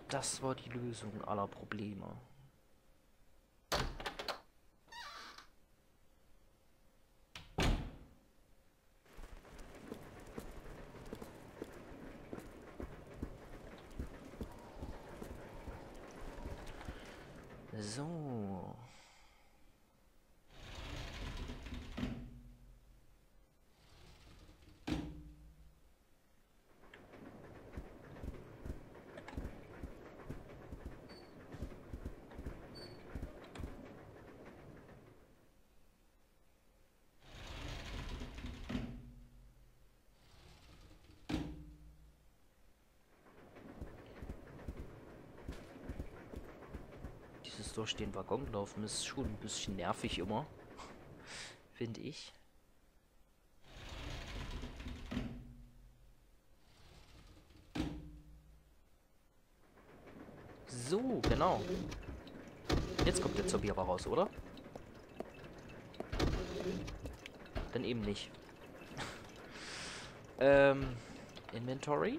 Das war die Lösung aller Probleme. So. Dieses durch den Waggon laufen ist schon ein bisschen nervig immer. Finde ich. So, genau. Jetzt kommt der Zombie aber raus, oder? Dann eben nicht. Inventory.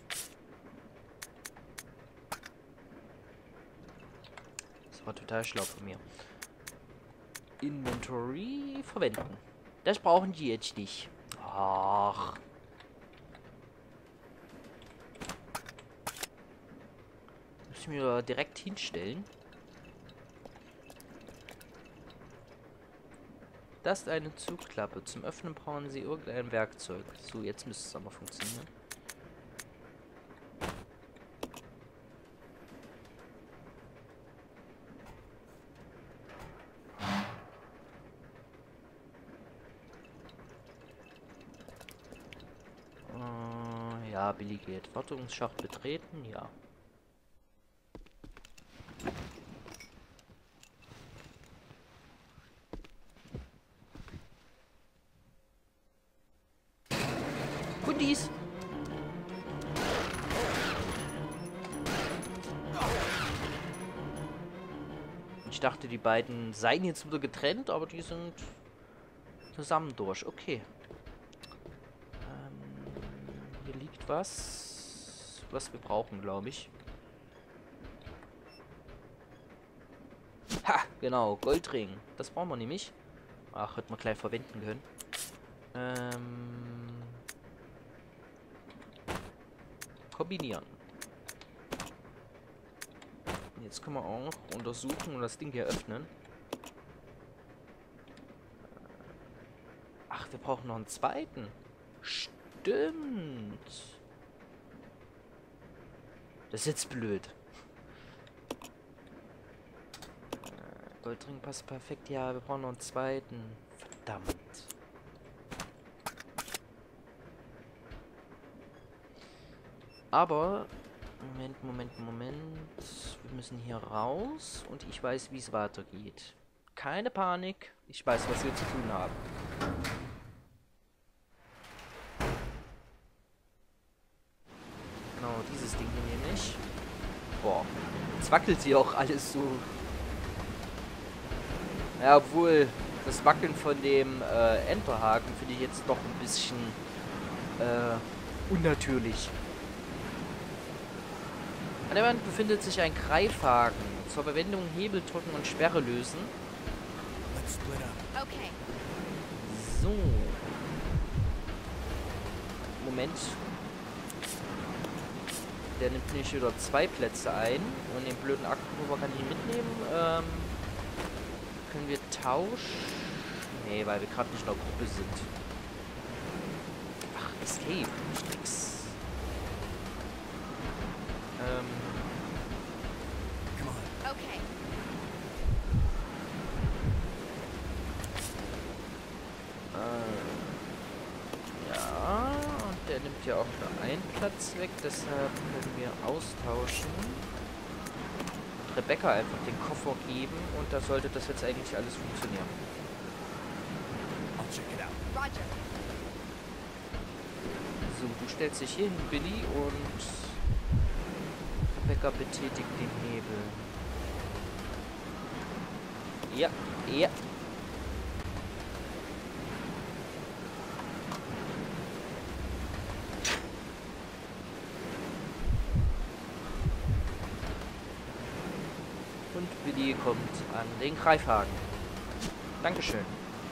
Das war total schlau von mir. Inventory verwenden. Das brauchen die jetzt nicht. Ach. Muss ich mir direkt hinstellen. Das ist eine Zugklappe. Zum Öffnen brauchen Sie irgendein Werkzeug. So, jetzt müsste es aber funktionieren. Ja, Billy geht. Wartungsschacht betreten, ja. Goodies! Ich dachte, die beiden seien jetzt wieder getrennt, aber die sind zusammen durch. Okay. Hier liegt was wir brauchen, glaube ich. Ha! Genau, Goldring. Das brauchen wir nämlich. Ach, hätten wir gleich verwenden können. Kombinieren. Jetzt können wir auch untersuchen und das Ding hier öffnen. Ach, wir brauchen noch einen zweiten. Stimmt. Das ist jetzt blöd. Goldring passt perfekt. Ja, wir brauchen noch einen zweiten. Verdammt. Aber, Moment. Wir müssen hier raus und ich weiß, wie es weitergeht. Keine Panik. Ich weiß, was wir zu tun haben. Genau, dieses Ding hier nämlich. Boah, jetzt wackelt sie auch alles so. Ja, obwohl das Wackeln von dem Enterhaken finde ich jetzt doch ein bisschen unnatürlich. An der Wand befindet sich ein Greifhaken. Zur Verwendung Hebel drücken und Sperre lösen. Okay. So. Moment. Der nimmt nicht wieder 2 Plätze ein. Und den blöden Akkubohrer kann ich mitnehmen. Können wir tauschen? Nee, weil wir gerade nicht in der Gruppe sind. Ach, Escape. Nix. Okay. Ja, und der nimmt ja auch nur einen Platz weg, deshalb können wir austauschen. Und Rebecca einfach den Koffer geben und da sollte das jetzt eigentlich alles funktionieren. Roger. So, du stellst dich hin, Billy, und Rebecca betätigt den Hebel. Ja, ja. die kommt an den Greifhaken. Dankeschön.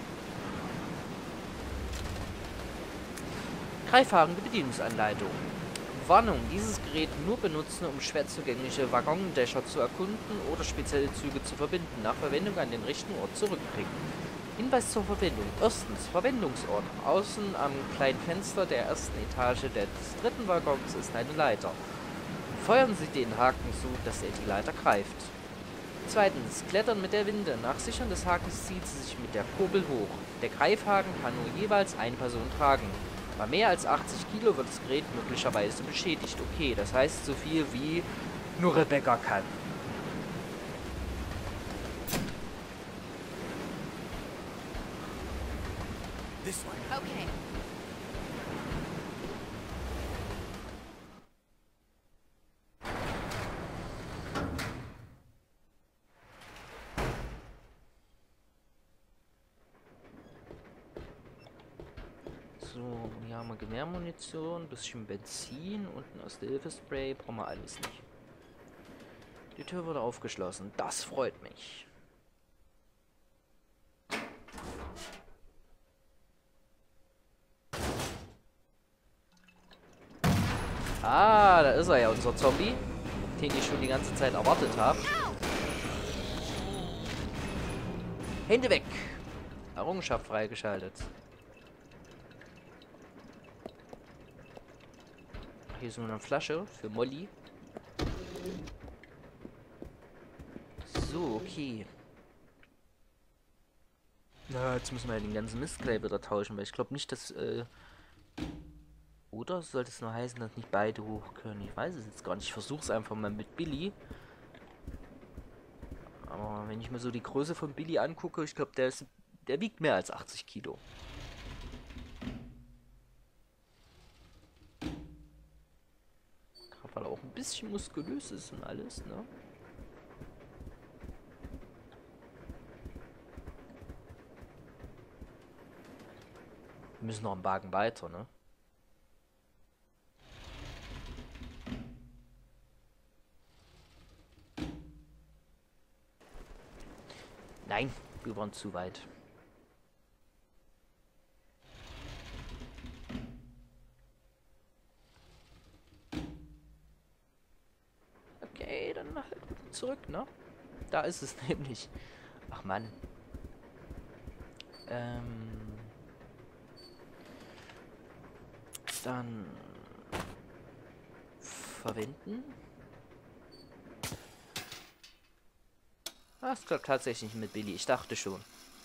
Greifhaken, die Bedienungsanleitung. Warnung, dieses Gerät nur benutzen, um schwer zugängliche Waggondächer zu erkunden oder spezielle Züge zu verbinden. Nach Verwendung an den richtigen Ort zurückbringen. Hinweis zur Verwendung. Erstens, Verwendungsort. Außen am kleinen Fenster der ersten Etage des dritten Waggons ist eine Leiter. Feuern Sie den Haken so, dass er die Leiter greift. Zweitens, Klettern mit der Winde. Nach Sichern des Hakens zieht sie sich mit der Kurbel hoch. Der Greifhaken kann nur jeweils eine Person tragen. Bei mehr als 80 Kilo wird das Gerät möglicherweise beschädigt. Okay, das heißt so viel wie nur Rebecca kann. This way. Okay. So, hier haben wir Gewehrmunition, ein bisschen Benzin und ein Erste-Hilfe-Spray. Brauchen wir alles nicht. Die Tür wurde aufgeschlossen. Das freut mich. Ah, da ist er ja, unser Zombie, den ich schon die ganze Zeit erwartet habe. Hände weg! Errungenschaft freigeschaltet. Hier ist nur eine Flasche für Molly. So, okay. Na, jetzt müssen wir ja den ganzen Mist gleich wieder tauschen, weil ich glaube nicht, dass... Oder sollte es nur heißen, dass nicht beide hoch können? Ich weiß es jetzt gar nicht. Ich versuche es einfach mal mit Billy. Aber wenn ich mir so die Größe von Billy angucke, ich glaube, der wiegt mehr als 80 Kilo. Gerade weil er auch ein bisschen muskulös ist und alles, ne? Wir müssen noch einen Wagen weiter, ne? Nein, wir waren zu weit. Okay, dann halt zurück, ne? Da ist es nämlich. Ach Mann. Dann verwenden. Das klappt tatsächlich mit Billy. Ich dachte schon.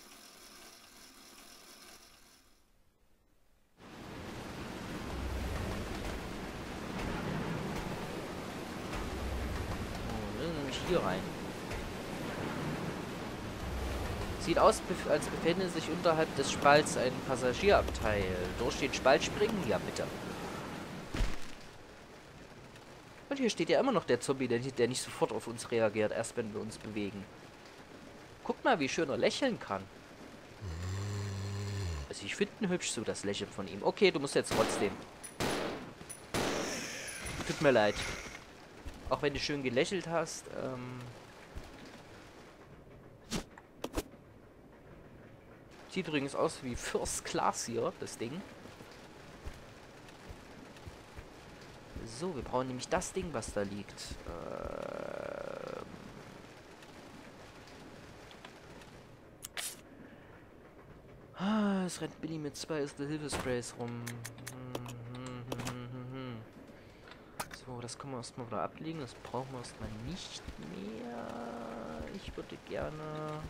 Oh, wir sind nämlich hier rein. Sieht aus, als befände sich unterhalb des Spalts ein Passagierabteil. Durch den Spalt springen? Ja, bitte. Und hier steht ja immer noch der Zombie, der nicht sofort auf uns reagiert, erst wenn wir uns bewegen. Guck mal, wie schön er lächeln kann. Also ich finde ihn hübsch so, das Lächeln von ihm. Okay, du musst jetzt trotzdem. Tut mir leid. Auch wenn du schön gelächelt hast, sieht übrigens aus wie First Class hier, das Ding. So, wir brauchen nämlich das Ding, was da liegt. Es rennt Billy mit 2 Erste-Hilfe-Sprays rum. So, das können wir erstmal wieder ablegen. Das brauchen wir erstmal nicht mehr. Ich würde gerne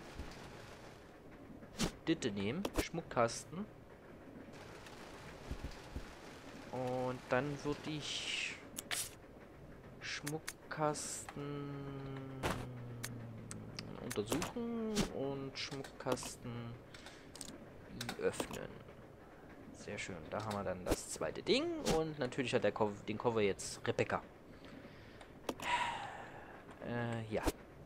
Ditte nehmen. Schmuckkasten. Und dann würde ich Schmuckkasten untersuchen und Schmuckkasten öffnen. Sehr schön. Da haben wir dann das zweite Ding. Und natürlich hat der den Koffer jetzt Rebecca. Ja.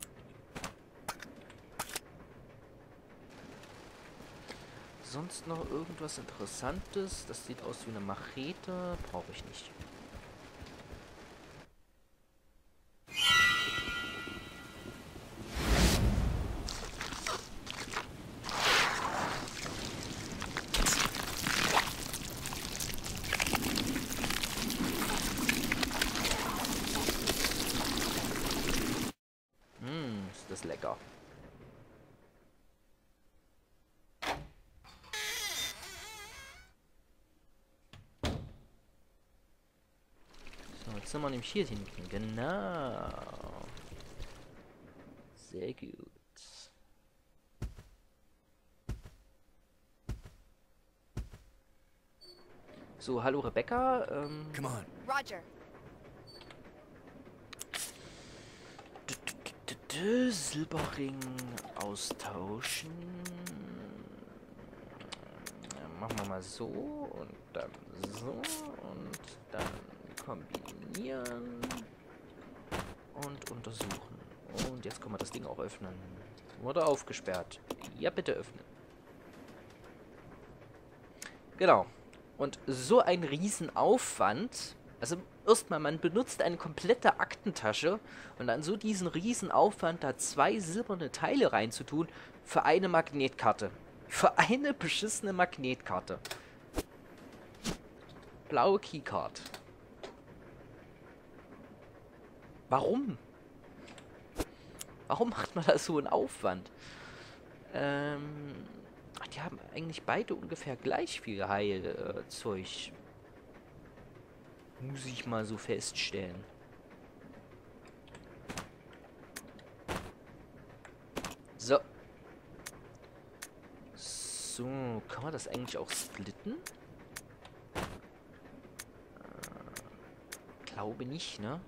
Sonst noch irgendwas Interessantes? Das sieht aus wie eine Machete. Brauche ich nicht. das lecker. So, jetzt sind wir nämlich hier hinten. Genau. Sehr gut. So, hallo Rebecca. Come on. Roger. Silberring austauschen. Machen wir mal so und dann so und dann kombinieren und untersuchen. Und jetzt können wir das Ding auch öffnen. Wurde aufgesperrt. Ja, bitte öffnen. Genau. Und so ein Riesenaufwand. Also erstmal, man benutzt eine komplette Aktentasche und dann so diesen Riesenaufwand, da 2 silberne Teile reinzutun für eine Magnetkarte. Für eine beschissene Magnetkarte. Blaue Keycard. Warum? Warum macht man da so einen Aufwand? Ach, die haben eigentlich beide ungefähr gleich viel Heilzeug. Muss ich mal so feststellen. So. So, kann man das eigentlich auch splitten? Glaube nicht, ne?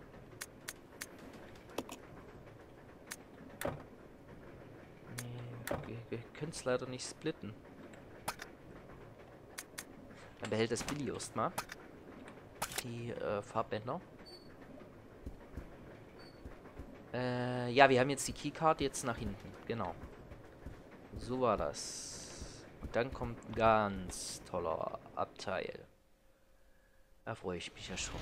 Nee, wir können es leider nicht splitten. Dann behält das Billy erstmal. Die Farbbänder. Ja, wir haben jetzt die Keycard jetzt nach hinten. Genau. So war das. Und dann kommt ein ganz toller Abteil. Da freue ich mich ja schon.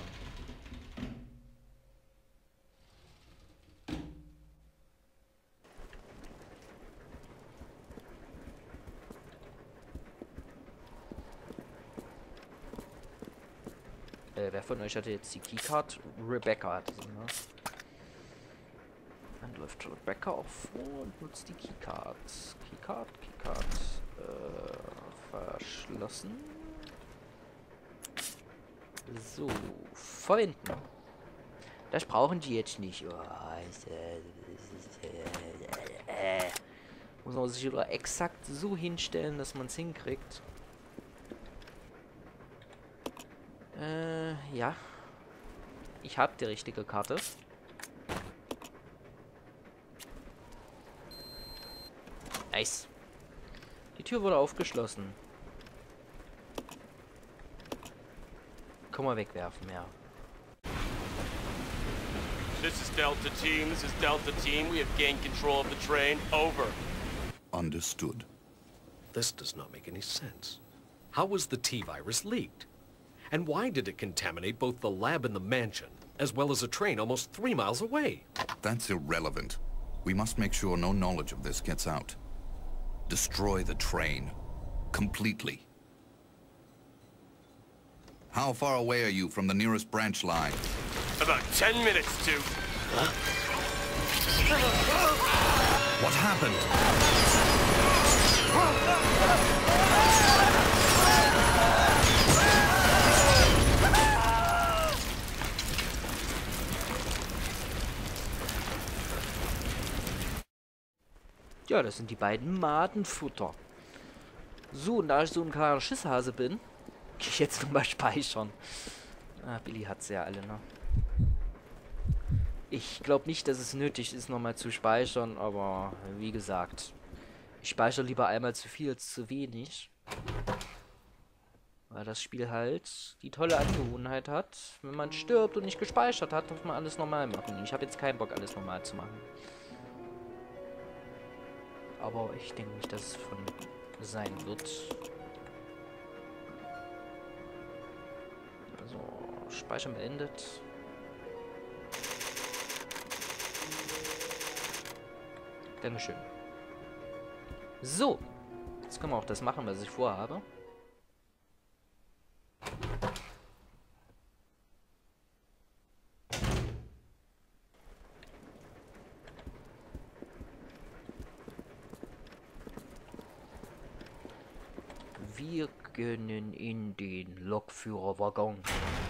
Wer von euch hatte jetzt die Keycard? Rebecca hatte sie, ne? Dann läuft Rebecca auch vor und nutzt die Keycard. Keycard. Verschlossen. So, verwenden. Das brauchen die jetzt nicht. Oh, muss man sich wieder exakt so hinstellen, dass man es hinkriegt. Ja. Ich habe die richtige Karte. Nice. Die Tür wurde aufgeschlossen. Kann man wegwerfen, ja. This is Delta Team. This is Delta Team. We have gained control of the train. Over. Understood. This does not make any sense. How was the T-virus leaked? And why did it contaminate both the lab and the mansion, as well as a train almost 3 miles away? That's irrelevant. We must make sure no knowledge of this gets out. Destroy the train. Completely. How far away are you from the nearest branch line? About 10 minutes to... What happened? Ja, das sind die beiden Madenfutter. So, und da ich so ein kleiner Schisshase bin, gehe ich jetzt nochmal speichern. Ah, Billy hat's ja alle, ne? Ich glaube nicht, dass es nötig ist, nochmal zu speichern, aber wie gesagt, ich speichere lieber einmal zu viel als zu wenig. Weil das Spiel halt die tolle Angewohnheit hat, wenn man stirbt und nicht gespeichert hat, darf man alles normal machen. Ich habe jetzt keinen Bock, alles normal zu machen. Aber ich denke nicht, dass es von sein wird. Also, Speichern beendet. Dankeschön. So. Jetzt können wir auch das machen, was ich vorhabe. Wir können in den Lokführerwaggon.